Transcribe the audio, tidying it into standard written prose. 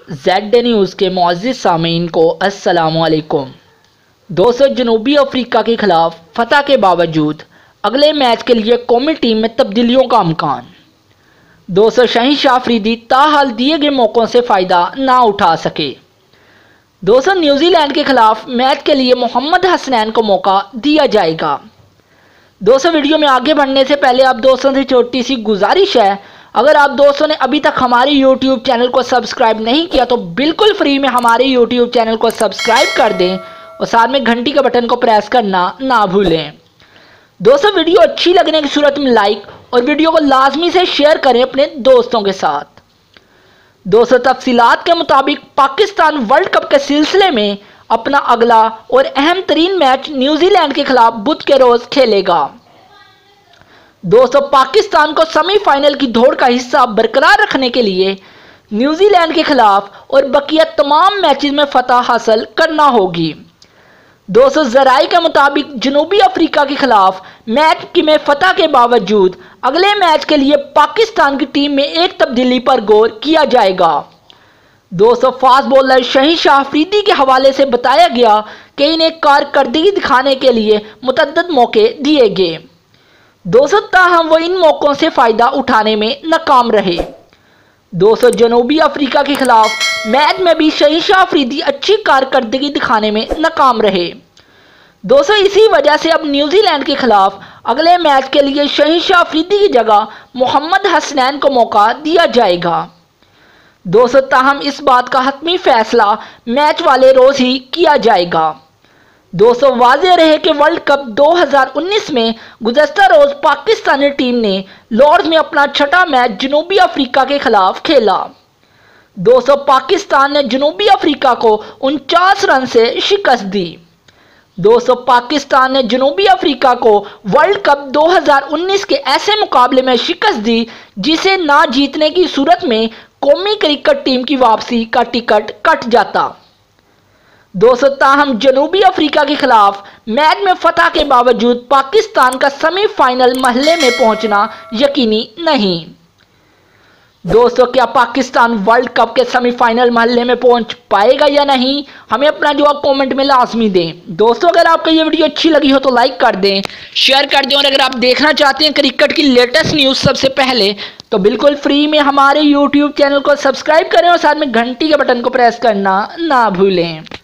Z news के मुअज़्ज़िज़ सामीन को अस्सलामु अलैकुम। दोस्तों, जनूबी अफ्रीका के खिलाफ फतह के बावजूद अगले मैच के लिए कौमी टीम में तब्दीलियों का इम्कान। दोस्तों, शहनशाह अफरीदी ताहाल दिए गए मौक़ों से फ़ायदा ना उठा सके। दोस्तों, न्यूजीलैंड के खिलाफ मैच के लिए मोहम्मद हसनैन को मौका दिया जाएगा। दोस्तों, वीडियो में आगे बढ़ने से पहले आप दोस्तों से छोटी सी गुजारिश है, अगर आप दोस्तों ने अभी तक हमारे YouTube चैनल को सब्सक्राइब नहीं किया तो बिल्कुल फ्री में हमारे YouTube चैनल को सब्सक्राइब कर दें और साथ में घंटी के बटन को प्रेस करना ना भूलें। दोस्तों, वीडियो अच्छी लगने की सूरत में लाइक और वीडियो को लाजमी से शेयर करें अपने दोस्तों के साथ। दोस्तों, तफसीलात के मुताबिक पाकिस्तान वर्ल्ड कप के सिलसिले में अपना अगला और अहम तरीन मैच न्यूजीलैंड के खिलाफ बुध के रोज खेलेगा। दोस्तों, पाकिस्तान को सेमीफाइनल की दौड़ का हिस्सा बरकरार रखने के लिए न्यूजीलैंड के खिलाफ और बकिया तमाम मैचेस में फतह हासिल करना होगी। दोस्तों, ज़राए के मुताबिक जनूबी अफ्रीका के खिलाफ मैच में फतह के बावजूद अगले मैच के लिए पाकिस्तान की टीम में एक तब्दीली पर गौर किया जाएगा। दोस्तों, फास्ट बॉलर शहनशाह अफरीदी के हवाले से बताया गया कि इन्हें कारकर्दगी दिखाने के लिए मुतअद्दिद मौके दिए गए। दोस्तों, ताहम वो इन मौक़ों से फ़ायदा उठाने में नाकाम रहे। दोस्तों, जनूबी अफ्रीका के खिलाफ मैच में भी शहनशाह अफरीदी अच्छी कारकर्दगी दिखाने में नाकाम रहे। दोस्तों, इसी वजह से अब न्यूजीलैंड के खिलाफ अगले मैच के लिए शहनशाह अफरीदी की जगह मोहम्मद हसनैन को मौका दिया जाएगा। दोस्तों, ताहम इस बात का हतमी फैसला मैच वाले रोज़ ही किया जाएगा। दोस्तों, वाज़ेह रहे कि वर्ल्ड कप 2019 में गुज़श्ता रोज़ पाकिस्तानी टीम ने लॉर्ड्स में अपना छठा मैच जनूबी अफ्रीका के खिलाफ खेला। दोस्तों, पाकिस्तान ने जनूबी अफ्रीका को 49 रन से शिकस्त दी। दोस्तों, पाकिस्तान ने जनूबी अफ्रीका को वर्ल्ड कप 2019 के ऐसे मुकाबले में शिकस्त दी जिसे ना जीतने की सूरत में कौमी क्रिकेट टीम की वापसी का टिकट कट जाता। दोस्तों, ताहम जनूबी अफ्रीका के खिलाफ मैच में फतह के बावजूद पाकिस्तान का सेमीफाइनल मरहले में पहुंचना यकीनी नहीं। दोस्तों, क्या पाकिस्तान वर्ल्ड कप के सेमीफाइनल मरहले में पहुंच पाएगा या नहीं, हमें अपना जवाब कमेंट में लाजमी दें। दोस्तों, अगर आपको ये वीडियो अच्छी लगी हो तो लाइक कर दें, शेयर कर दें और अगर आप देखना चाहते हैं क्रिकेट की लेटेस्ट न्यूज़ सबसे पहले तो बिल्कुल फ्री में हमारे YouTube चैनल को सब्सक्राइब करें और साथ में घंटी के बटन को प्रेस करना ना भूलें।